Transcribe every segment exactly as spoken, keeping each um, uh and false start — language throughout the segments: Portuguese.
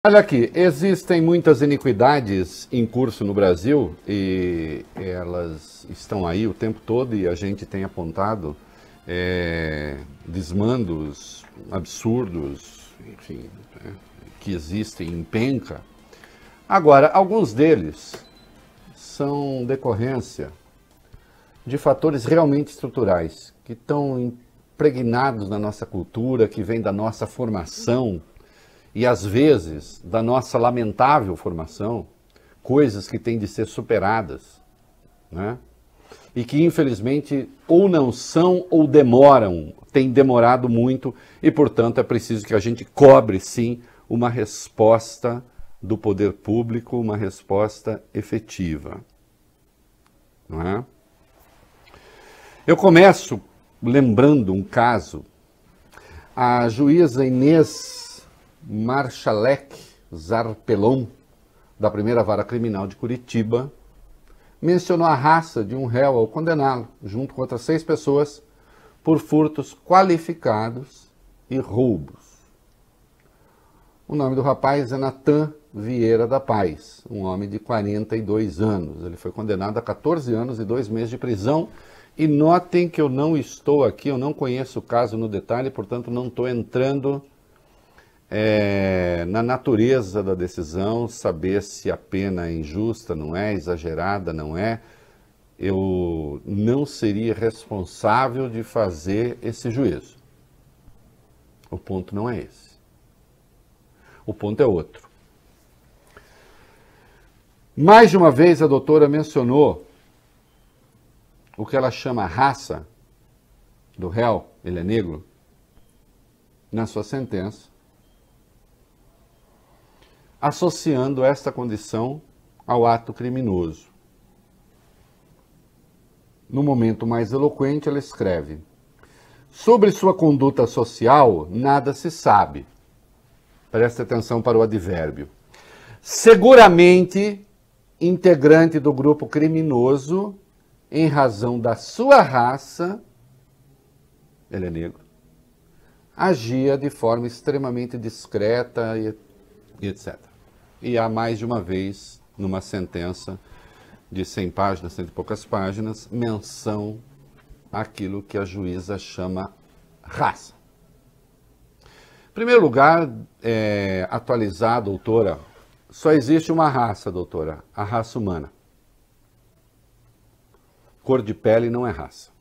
Olha aqui, existem muitas iniquidades em curso no Brasil e elas estão aí o tempo todo e a gente tem apontado é, desmandos absurdos, enfim, né, que existem em penca. Agora, alguns deles são decorrência de fatores realmente estruturais, que estão impregnados na nossa cultura, que vêm da nossa formação, e às vezes da nossa lamentável formação, coisas que têm de ser superadas, né? E que infelizmente ou não são ou demoram, têm demorado muito e portanto é preciso que a gente cobre sim uma resposta do poder público, uma resposta efetiva, não é? Eu começo lembrando um caso. A juíza Inês Marchalek Zarpelon, da primeira vara criminal de Curitiba, mencionou a raça de um réu ao condená-lo, junto com outras seis pessoas, por furtos qualificados e roubos. O nome do rapaz é Natan Vieira da Paz, um homem de quarenta e dois anos. Ele foi condenado a quatorze anos e dois meses de prisão. E notem que eu não estou aqui, eu não conheço o caso no detalhe, portanto não estou entrando É, na natureza da decisão, saber se a pena é injusta, não é, exagerada, não é. Eu não seria responsável de fazer esse juízo. O ponto não é esse. O ponto é outro. Mais de uma vez a doutora mencionou o que ela chama raça do réu, ele é negro, na sua sentença, associando esta condição ao ato criminoso. No momento mais eloquente, ela escreve: sobre sua conduta social, nada se sabe. Preste atenção para o advérbio. Seguramente integrante do grupo criminoso, em razão da sua raça, ele é negro, agia de forma extremamente discreta e, e etcétera. E há mais de uma vez, numa sentença de cem páginas, cento e poucas páginas, menção àquilo que a juíza chama raça. Em primeiro lugar, é, atualizar, doutora, só existe uma raça, doutora, a raça humana. Cor de pele não é raça.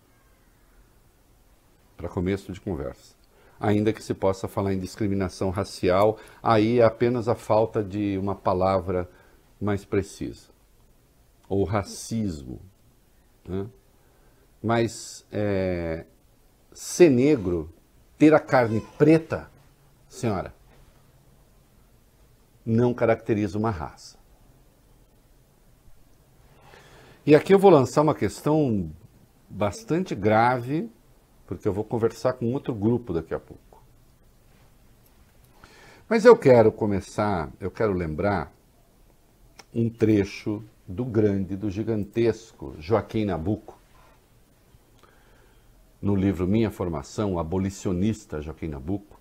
Para começo de conversa. Ainda que se possa falar em discriminação racial, aí é apenas a falta de uma palavra mais precisa. Ou racismo. Né? Mas é, ser negro, ter a carne preta, senhora, não caracteriza uma raça. E aqui eu vou lançar uma questão bastante grave, porque eu vou conversar com outro grupo daqui a pouco. Mas eu quero começar, eu quero lembrar um trecho do grande, do gigantesco Joaquim Nabuco, no livro Minha Formação, o abolicionista Joaquim Nabuco.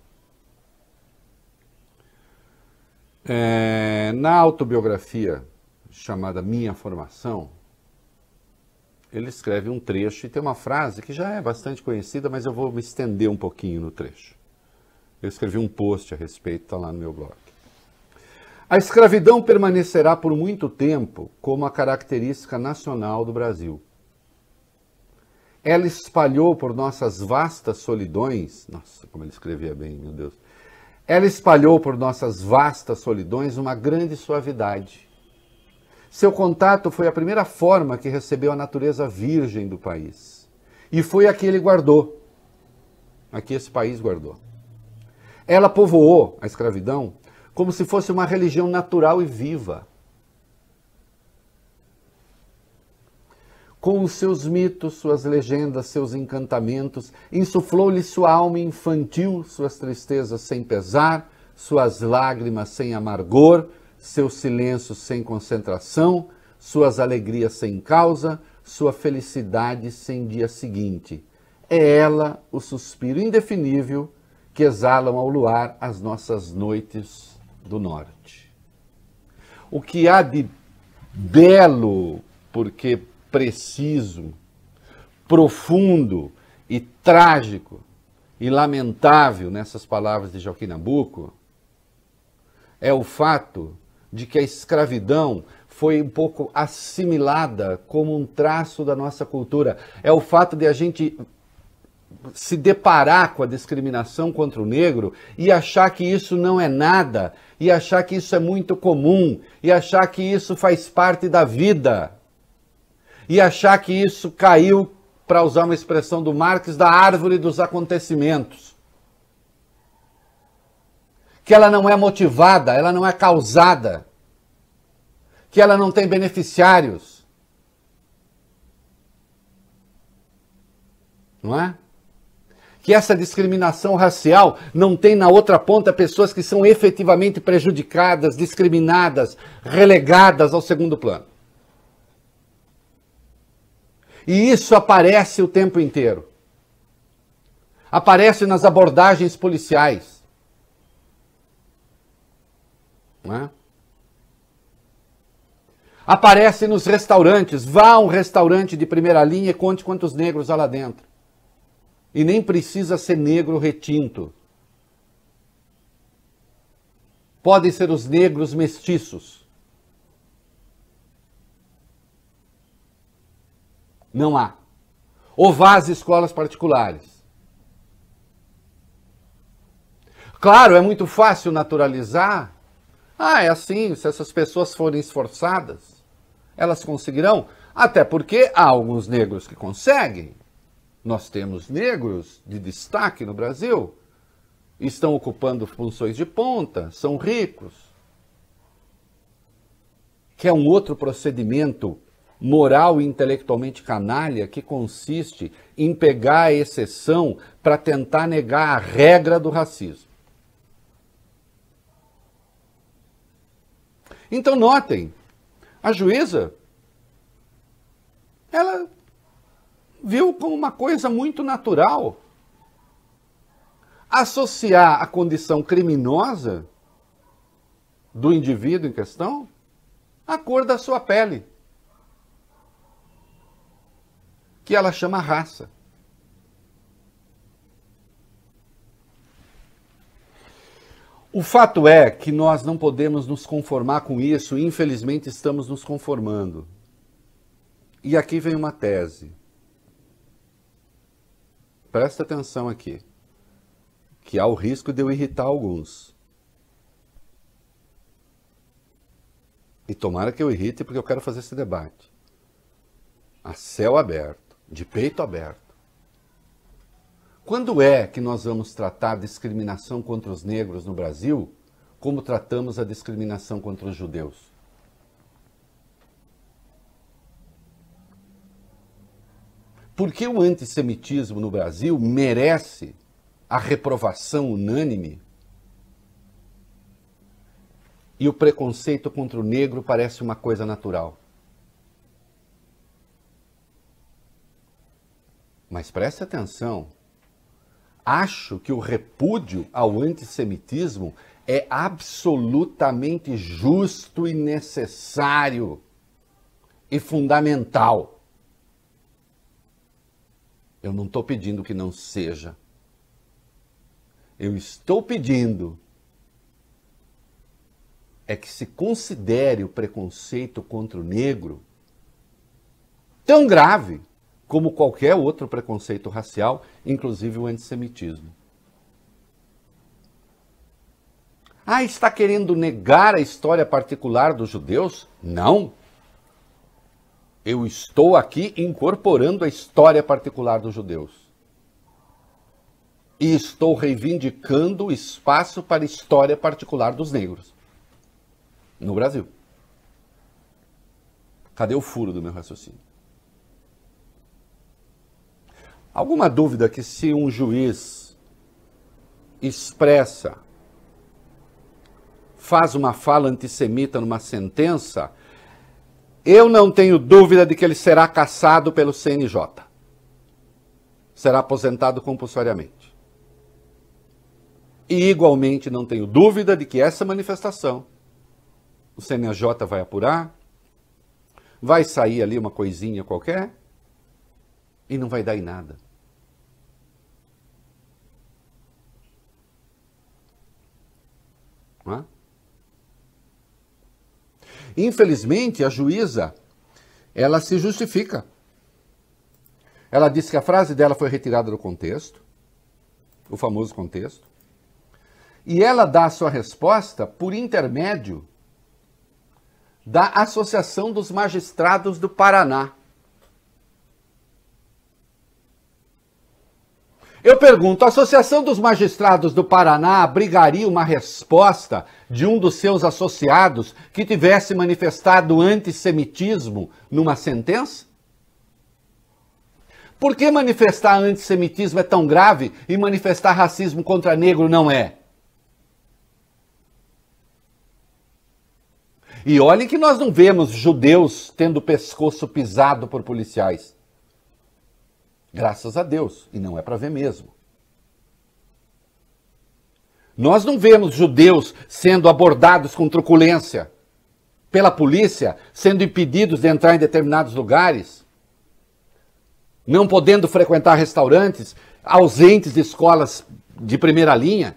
É, na autobiografia chamada Minha Formação, ele escreve um trecho e tem uma frase que já é bastante conhecida, mas eu vou me estender um pouquinho no trecho. Eu escrevi um post a respeito, está lá no meu blog. A escravidão permanecerá por muito tempo como a característica nacional do Brasil. Ela espalhou por nossas vastas solidões, nossa, como ele escrevia bem, meu Deus. Ela espalhou por nossas vastas solidões uma grande suavidade. Seu contato foi a primeira forma que recebeu a natureza virgem do país. E foi a que ele guardou. A que esse país guardou. Ela povoou a escravidão como se fosse uma religião natural e viva. Com os seus mitos, suas legendas, seus encantamentos, insuflou-lhe sua alma infantil, suas tristezas sem pesar, suas lágrimas sem amargor, seu silêncio sem concentração, suas alegrias sem causa, sua felicidade sem dia seguinte. É ela o suspiro indefinível que exalam ao luar as nossas noites do Norte. O que há de belo, porque preciso, profundo e trágico e lamentável nessas palavras de Joaquim Nabuco é o fato de que a escravidão foi um pouco assimilada como um traço da nossa cultura. É o fato de a gente se deparar com a discriminação contra o negro e achar que isso não é nada, e achar que isso é muito comum, e achar que isso faz parte da vida, e achar que isso caiu, para usar uma expressão do Marx, da árvore dos acontecimentos. Que ela não é motivada, ela não é causada, que ela não tem beneficiários. Não é? Que essa discriminação racial não tem na outra ponta pessoas que são efetivamente prejudicadas, discriminadas, relegadas ao segundo plano. E isso aparece o tempo inteiro. Aparece nas abordagens policiais. Não é? Aparece nos restaurantes. Vá a um restaurante de primeira linha e conte quantos negros há lá dentro. E nem precisa ser negro retinto. Podem ser os negros mestiços. Não há. Ou vá às escolas particulares. Claro, é muito fácil naturalizar. Ah, é assim, se essas pessoas forem esforçadas, elas conseguirão. Até porque há alguns negros que conseguem. Nós temos negros de destaque no Brasil, estão ocupando funções de ponta, são ricos. Que é um outro procedimento moral e intelectualmente canalha que consiste em pegar a exceção para tentar negar a regra do racismo. Então notem, a juíza, ela viu como uma coisa muito natural associar a condição criminosa do indivíduo em questão à cor da sua pele, que ela chama raça. O fato é que nós não podemos nos conformar com isso, e infelizmente estamos nos conformando. E aqui vem uma tese. Presta atenção aqui, que há o risco de eu irritar alguns. E tomara que eu irrite, porque eu quero fazer esse debate. A céu aberto, de peito aberto. Quando é que nós vamos tratar a discriminação contra os negros no Brasil como tratamos a discriminação contra os judeus? Por que o antissemitismo no Brasil merece a reprovação unânime e o preconceito contra o negro parece uma coisa natural? Mas preste atenção. Acho que o repúdio ao antissemitismo é absolutamente justo e necessário e fundamental. Eu não estou pedindo que não seja. Eu estou pedindo é que se considere o preconceito contra o negro tão grave como qualquer outro preconceito racial, inclusive o antissemitismo. Ah, está querendo negar a história particular dos judeus? Não. Eu estou aqui incorporando a história particular dos judeus. E estou reivindicando espaço para a história particular dos negros no Brasil. Cadê o furo do meu raciocínio? Alguma dúvida que se um juiz expressa, faz uma fala antissemita numa sentença, eu não tenho dúvida de que ele será cassado pelo C N J. Será aposentado compulsoriamente. E igualmente não tenho dúvida de que essa manifestação, o C N A J vai apurar, vai sair ali uma coisinha qualquer e não vai dar em nada. Não é? Infelizmente, a juíza, ela se justifica. Ela disse que a frase dela foi retirada do contexto, o famoso contexto, e ela dá a sua resposta por intermédio da Associação dos Magistrados do Paraná. Eu pergunto, a Associação dos Magistrados do Paraná abrigaria uma resposta de um dos seus associados que tivesse manifestado antissemitismo numa sentença? Por que manifestar antissemitismo é tão grave e manifestar racismo contra negro não é? E olhem que nós não vemos judeus tendo o pescoço pisado por policiais. Graças a Deus. E não é para ver mesmo. Nós não vemos judeus sendo abordados com truculência pela polícia, sendo impedidos de entrar em determinados lugares, não podendo frequentar restaurantes, ausentes de escolas de primeira linha.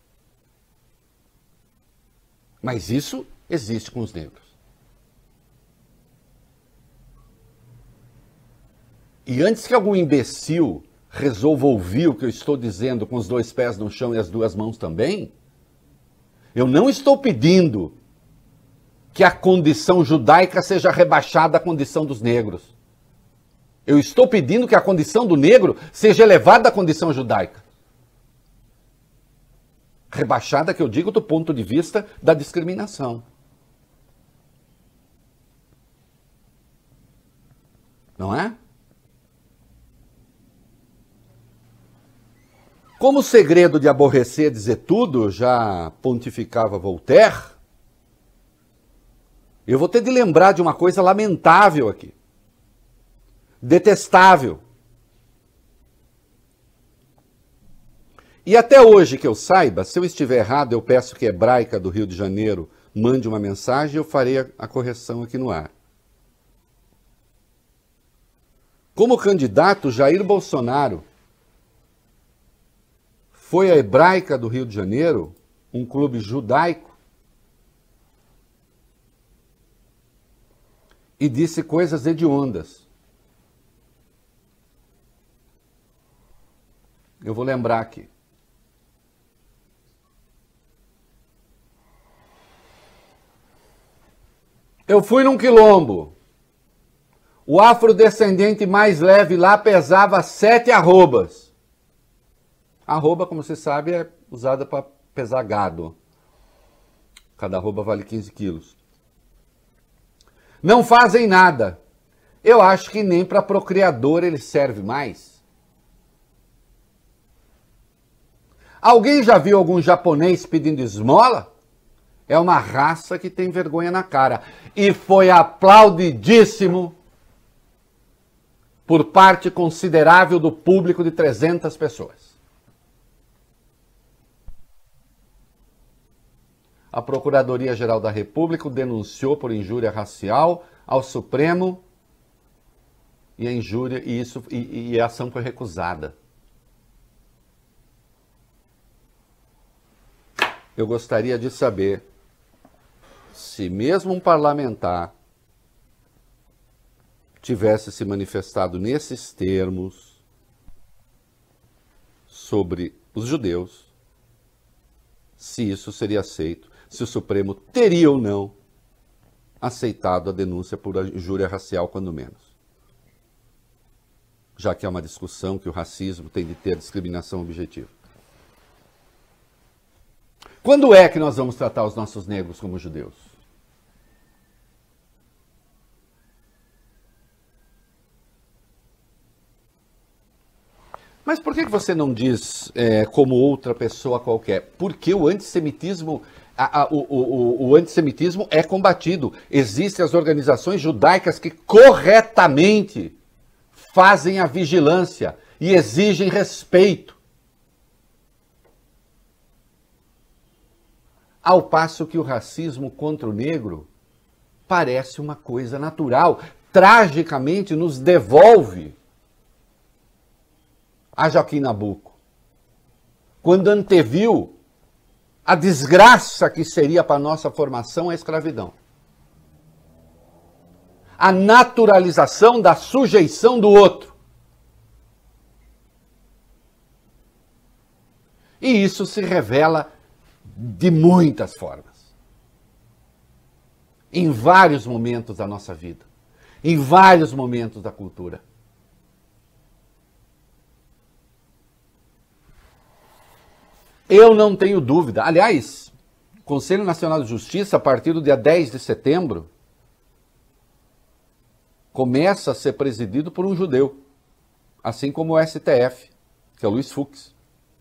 Mas isso existe com os negros. E antes que algum imbecil resolva ouvir o que eu estou dizendo com os dois pés no chão e as duas mãos também, eu não estou pedindo que a condição judaica seja rebaixada à condição dos negros. Eu estou pedindo que a condição do negro seja elevada à condição judaica. Rebaixada, que eu digo, do ponto de vista da discriminação. Não é? Como o segredo de aborrecer dizer tudo, já pontificava Voltaire, eu vou ter de lembrar de uma coisa lamentável aqui. Detestável. E até hoje que eu saiba, se eu estiver errado, eu peço que a Hebraica do Rio de Janeiro mande uma mensagem e eu farei a, a correção aqui no ar. Como candidato, Jair Bolsonaro foi a Hebraica do Rio de Janeiro, um clube judaico, e disse coisas hediondas. Eu vou lembrar aqui. Eu fui num quilombo. O afrodescendente mais leve lá pesava sete arrobas. Arroba, como você sabe, é usada para pesar gado. Cada arroba vale quinze quilos. Não fazem nada. Eu acho que nem para procriador ele serve mais. Alguém já viu algum japonês pedindo esmola? É uma raça que tem vergonha na cara. E foi aplaudidíssimo por parte considerável do público de trezentas pessoas. A Procuradoria-Geral da República o denunciou por injúria racial ao Supremo e a injúria e, isso, e, e a ação foi recusada. Eu gostaria de saber se mesmo um parlamentar tivesse se manifestado nesses termos sobre os judeus, se isso seria aceito, se o Supremo teria ou não aceitado a denúncia por injúria racial, quando menos. Já que é uma discussão que o racismo tem de ter discriminação objetiva. Quando é que nós vamos tratar os nossos negros como judeus? Mas por que você não diz é, como outra pessoa qualquer? Porque o antissemitismo, a, a, o, o, o antissemitismo é combatido. Existem as organizações judaicas que corretamente fazem a vigilância e exigem respeito. Ao passo que o racismo contra o negro parece uma coisa natural, tragicamente nos devolve a Joaquim Nabuco, quando anteviu a desgraça que seria para a nossa formação a escravidão. A naturalização da sujeição do outro. E isso se revela de muitas formas. Em vários momentos da nossa vida. Em vários momentos da cultura. Eu não tenho dúvida. Aliás, o Conselho Nacional de Justiça, a partir do dia dez de setembro, começa a ser presidido por um judeu. Assim como o S T F, que é o Luiz Fux.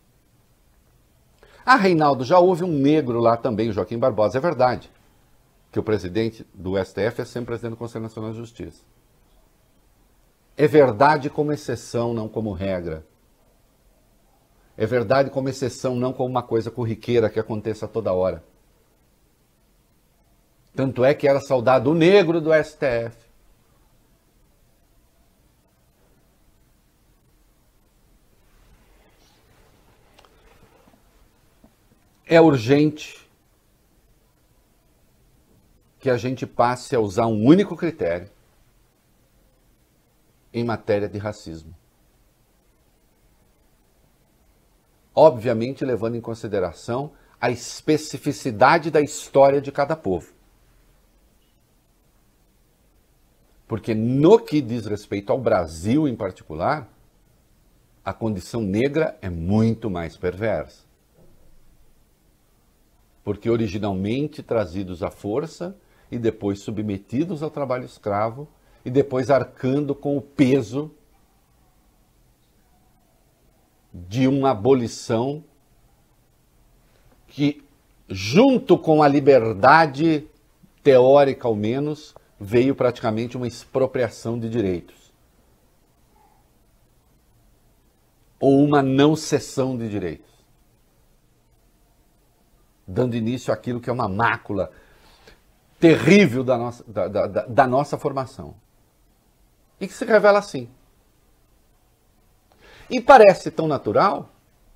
Ah, Reinaldo, já houve um negro lá também, o Joaquim Barbosa. É verdade que o presidente do S T F é sempre presidente do Conselho Nacional de Justiça. É verdade como exceção, não como regra. É verdade como exceção, não como uma coisa corriqueira que aconteça toda hora. Tanto é que era saudado o negro do S T F. É urgente que a gente passe a usar um único critério em matéria de racismo. Obviamente, levando em consideração a especificidade da história de cada povo. Porque no que diz respeito ao Brasil em particular, a condição negra é muito mais perversa. Porque originalmente trazidos à força e depois submetidos ao trabalho escravo e depois arcando com o peso de uma abolição que, junto com a liberdade teórica ao menos, veio praticamente uma expropriação de direitos. Ou uma não cessão de direitos. Dando início àquilo que é uma mácula terrível da nossa, da, da, da, da nossa formação. E que se revela assim. E parece tão natural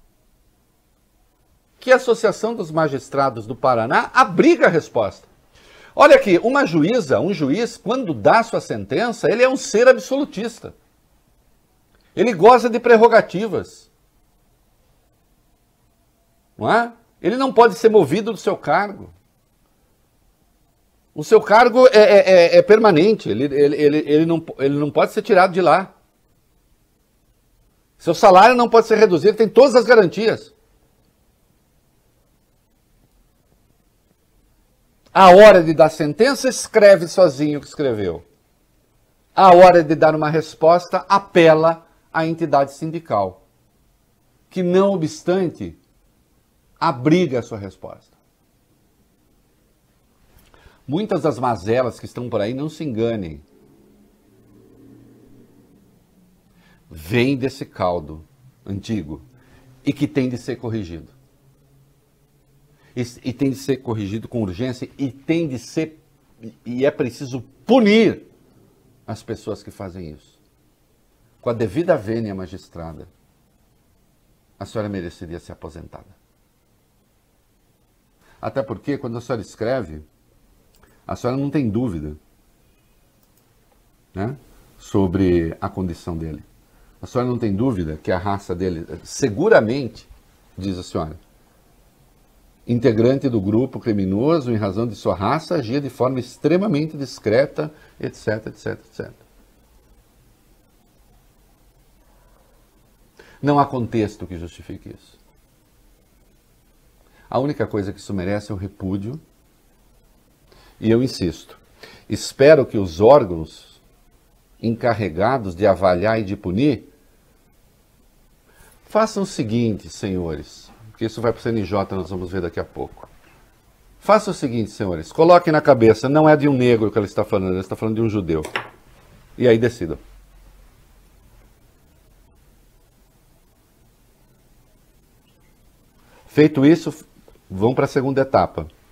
que a Associação dos Magistrados do Paraná abriga a resposta. Olha aqui, uma juíza, um juiz, quando dá sua sentença, ele é um ser absolutista. Ele goza de prerrogativas. Não é? Ele não pode ser movido do seu cargo. O seu cargo é, é, é permanente, ele, ele, ele, ele, não, ele não pode ser tirado de lá. Seu salário não pode ser reduzido, ele tem todas as garantias. A hora de dar sentença, escreve sozinho o que escreveu. A hora de dar uma resposta, apela à entidade sindical, que não obstante, abriga a sua resposta. Muitas das mazelas que estão por aí, não se enganem, vem desse caldo antigo e que tem de ser corrigido. E, e tem de ser corrigido com urgência e tem de ser, e é preciso punir as pessoas que fazem isso. Com a devida vênia, magistrada, a senhora mereceria ser aposentada. Até porque, quando a senhora escreve, a senhora não tem dúvida, né, sobre a condição dele. A senhora não tem dúvida que a raça dele, seguramente, diz a senhora, integrante do grupo criminoso, em razão de sua raça, agia de forma extremamente discreta, etc, etc, etcétera. Não há contexto que justifique isso. A única coisa que isso merece é o repúdio. E eu insisto, espero que os órgãos encarregados de avaliar e de punir façam o seguinte, senhores, porque isso vai para o C N J, nós vamos ver daqui a pouco. Façam o seguinte, senhores, coloquem na cabeça, não é de um negro que ela está falando, ela está falando de um judeu. E aí decidam. Feito isso, vão para a segunda etapa.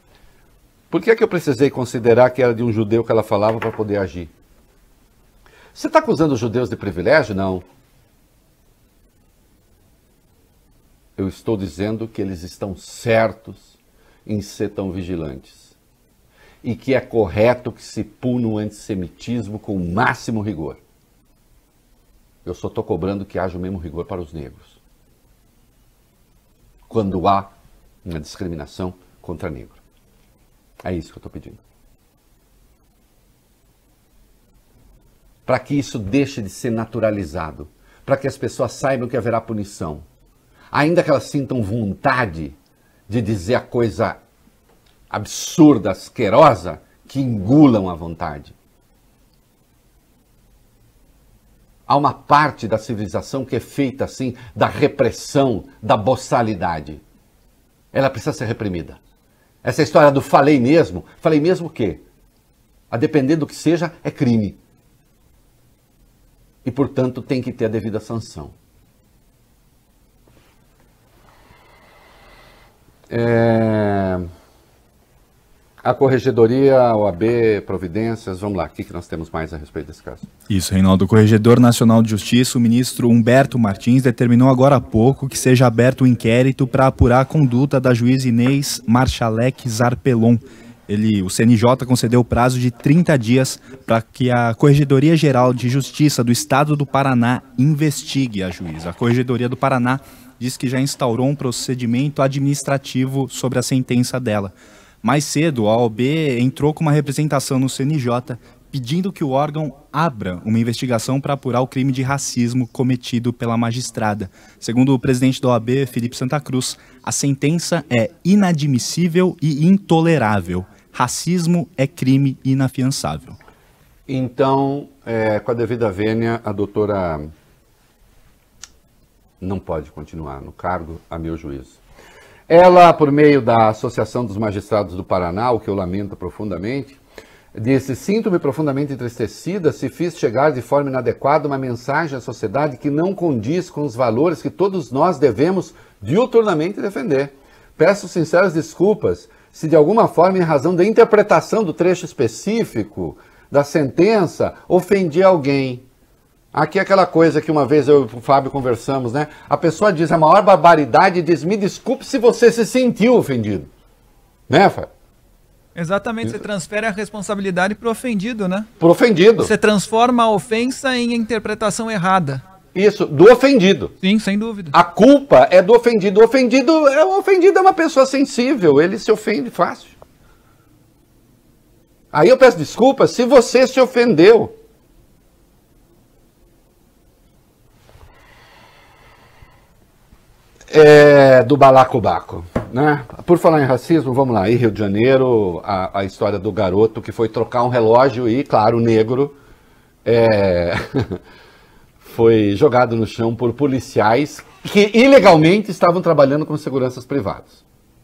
Por que é que eu precisei considerar que era de um judeu que ela falava para poder agir? Você está acusando os judeus de privilégio? Não. Eu estou dizendo que eles estão certos em ser tão vigilantes. E que é correto que se puna o antissemitismo com o máximo rigor. Eu só estou cobrando que haja o mesmo rigor para os negros. Quando há uma discriminação contra negro. É isso que eu estou pedindo. Para que isso deixe de ser naturalizado. Para que as pessoas saibam que haverá punição. Ainda que elas sintam vontade de dizer a coisa absurda, asquerosa, que engulam a vontade. Há uma parte da civilização que é feita assim, da repressão, da boçalidade. Ela precisa ser reprimida. Essa história do falei mesmo, falei mesmo o quê? A depender do que seja, é crime. E, portanto, tem que ter a devida sanção. É... A Corregedoria, a O A B, providências, vamos lá, o que, que nós temos mais a respeito desse caso? Isso, Reinaldo. O Corregedor Nacional de Justiça, o ministro Humberto Martins, determinou agora há pouco que seja aberto um inquérito para apurar a conduta da juíza Inês Marchalek Zarpelon. Ele, o C N J concedeu o prazo de trinta dias para que a Corregedoria Geral de Justiça do Estado do Paraná investigue a juíza. A Corregedoria do Paraná diz que já instaurou um procedimento administrativo sobre a sentença dela. Mais cedo, a O A B entrou com uma representação no C N J pedindo que o órgão abra uma investigação para apurar o crime de racismo cometido pela magistrada. Segundo o presidente da O A B, Felipe Santa Cruz, a sentença é inadmissível e intolerável. Racismo é crime inafiançável. Então, é, com a devida vênia, a doutora não pode continuar no cargo, a meu juízo. Ela, por meio da Associação dos Magistrados do Paraná, o que eu lamento profundamente, disse: sinto-me profundamente entristecida se fiz chegar de forma inadequada uma mensagem à sociedade que não condiz com os valores que todos nós devemos diuturnamente defender. Peço sinceras desculpas se de alguma forma, em razão da interpretação do trecho específico da sentença, ofendi alguém. Aqui é aquela coisa que uma vez eu e o Fábio conversamos, né? A pessoa diz a maior barbaridade e diz: me desculpe se você se sentiu ofendido. Né, Fábio? Exatamente, você transfere a responsabilidade para o ofendido, né? Pro ofendido. Você transforma a ofensa em interpretação errada. Isso, do ofendido. Sim, sem dúvida. A culpa é do ofendido. O ofendido é, o ofendido é uma pessoa sensível, ele se ofende fácil. Aí eu peço desculpa se você se ofendeu. É, do balacobaco, né? Por falar em racismo, vamos lá, em Rio de Janeiro, a, a história do garoto que foi trocar um relógio e, claro, negro, é, foi jogado no chão por policiais que ilegalmente estavam trabalhando com seguranças privadas.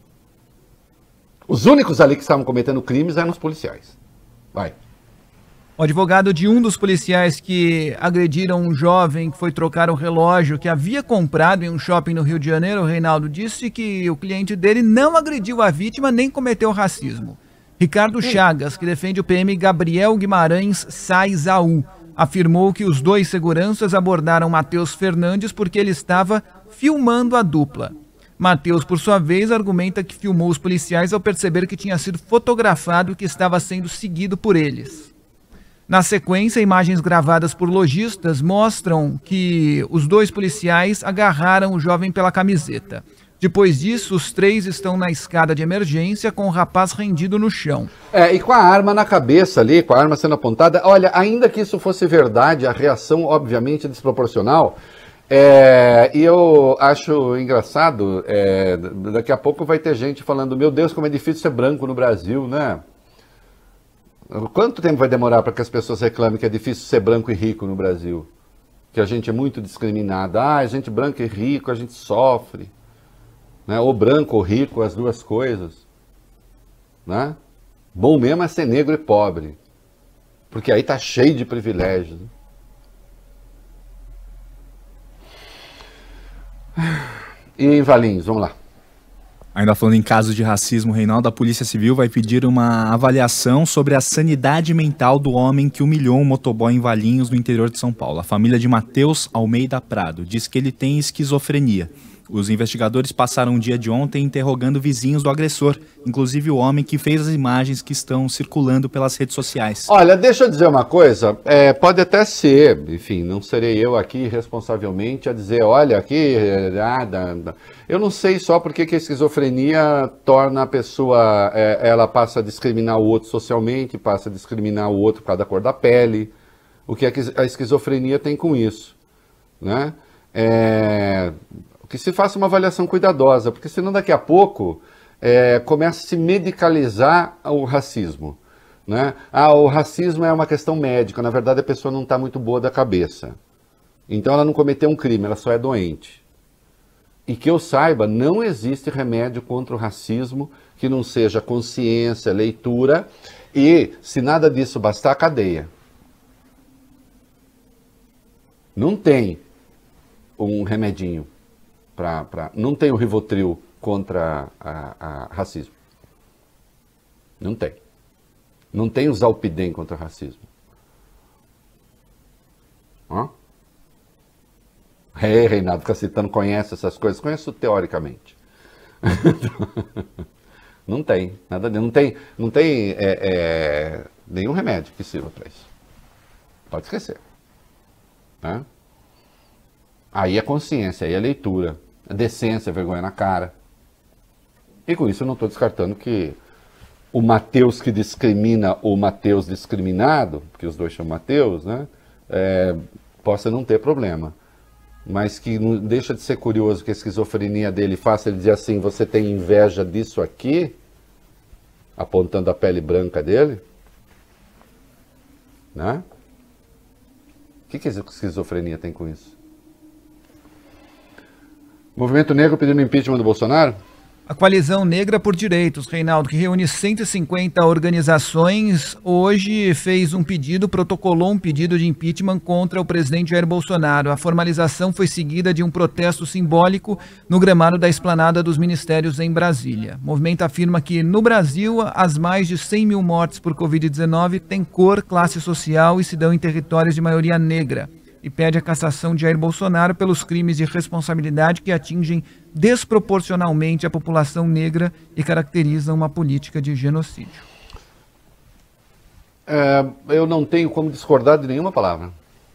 Os únicos ali que estavam cometendo crimes eram os policiais. Vai. O advogado de um dos policiais que agrediram um jovem que foi trocar um relógio que havia comprado em um shopping no Rio de Janeiro, o Reinaldo, disse que o cliente dele não agrediu a vítima nem cometeu racismo. Ricardo Chagas, que defende o P M Gabriel Guimarães Saizaú, afirmou que os dois seguranças abordaram Matheus Fernandes porque ele estava filmando a dupla. Matheus, por sua vez, argumenta que filmou os policiais ao perceber que tinha sido fotografado e que estava sendo seguido por eles. Na sequência, imagens gravadas por lojistas mostram que os dois policiais agarraram o jovem pela camiseta. Depois disso, os três estão na escada de emergência com o rapaz rendido no chão. É, e com a arma na cabeça ali, com a arma sendo apontada. Olha, ainda que isso fosse verdade, a reação obviamente é desproporcional. É, e eu acho engraçado, é, daqui a pouco vai ter gente falando: meu Deus, como é difícil ser branco no Brasil, né? Quanto tempo vai demorar para que as pessoas reclamem que é difícil ser branco e rico no Brasil? Que a gente é muito discriminado. Ah, a gente branco e rico, a gente sofre. Né? Ou branco ou rico, as duas coisas. Né? Bom mesmo é ser negro e pobre. Porque aí tá cheio de privilégios. E em Valinhos, vamos lá. Ainda falando em casos de racismo, Reinaldo, a Polícia Civil vai pedir uma avaliação sobre a sanidade mental do homem que humilhou um motoboy em Valinhos, no interior de São Paulo. A família de Matheus Almeida Prado diz que ele tem esquizofrenia. Os investigadores passaram o dia de ontem interrogando vizinhos do agressor, inclusive o homem que fez as imagens que estão circulando pelas redes sociais. Olha, deixa eu dizer uma coisa, é, pode até ser, enfim, não serei eu aqui responsavelmente a dizer, olha, aqui, nada, nada. Eu não sei só porque que a esquizofrenia torna a pessoa, é, ela passa a discriminar o outro socialmente, passa a discriminar o outro por causa da cor da pele, o que a esquizofrenia tem com isso, né? É... que se faça uma avaliação cuidadosa, porque senão daqui a pouco é, começa a se medicalizar o racismo, né? Ah, o racismo é uma questão médica, na verdade a pessoa não está muito boa da cabeça. Então ela não cometeu um crime, ela só é doente. E que eu saiba, não existe remédio contra o racismo que não seja consciência, leitura e, se nada disso bastar, cadeia. Não tem um remedinho. Pra, pra, não tem o Rivotril contra a, a racismo. Não tem. Não tem o Zalpidem contra o racismo. Hã? É, Reinaldo, fica citando, conhece essas coisas? Conheço teoricamente. Não tem. Nada, não tem, não tem é, é, nenhum remédio que sirva para isso. Pode esquecer. Né? Aí é consciência, aí é leitura, é decência, vergonha na cara. E com isso eu não estou descartando que o Mateus que discrimina o Mateus discriminado, porque os dois chamam Mateus, né, é, possa não ter problema. Mas que não deixa de ser curioso que a esquizofrenia dele faça ele dizer assim, você tem inveja disso aqui? Apontando a pele branca dele. Né? O que, que a esquizofrenia tem com isso? Movimento Negro pedindo impeachment do Bolsonaro? A Coalizão Negra por Direitos, Reinaldo, que reúne cento e cinquenta organizações, hoje fez um pedido, protocolou um pedido de impeachment contra o presidente Jair Bolsonaro. A formalização foi seguida de um protesto simbólico no gramado da Esplanada dos Ministérios em Brasília. O movimento afirma que, no Brasil, as mais de cem mil mortes por covid dezenove têm cor, classe social e se dão em territórios de maioria negra. E pede a cassação de Jair Bolsonaro pelos crimes de responsabilidade que atingem desproporcionalmente a população negra e caracterizam uma política de genocídio. É, eu não tenho como discordar de nenhuma palavra.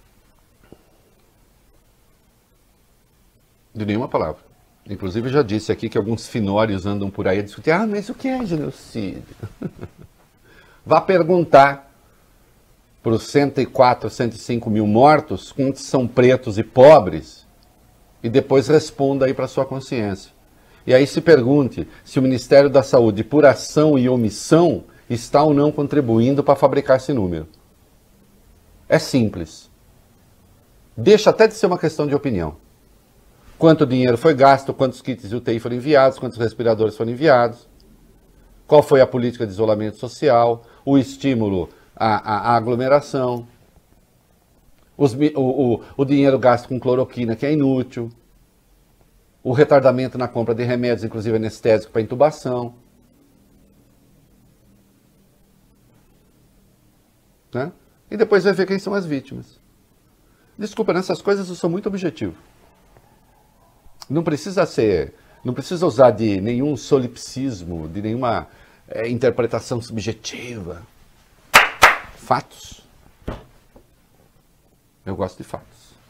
De nenhuma palavra. Inclusive eu já disse aqui que alguns finórios andam por aí a discutir, ah, mas o que é genocídio? Vá perguntar para os cento e quatro, cento e cinco mil mortos, quantos são pretos e pobres, e depois responda aí para a sua consciência. E aí se pergunte se o Ministério da Saúde, por ação e omissão, está ou não contribuindo para fabricar esse número. É simples. Deixa até de ser uma questão de opinião. Quanto dinheiro foi gasto, quantos kits de U T I foram enviados, quantos respiradores foram enviados, qual foi a política de isolamento social, o estímulo A, a, a aglomeração, os, o, o, o dinheiro gasto com cloroquina, que é inútil, o retardamento na compra de remédios, inclusive anestésico para intubação. Né? E depois vai ver quem são as vítimas. Desculpa, nessas coisas eu sou muito objetivo. Não precisa ser, não precisa usar de nenhum solipsismo, de nenhuma é, interpretação subjetiva. Fatos. Eu gosto de fatos.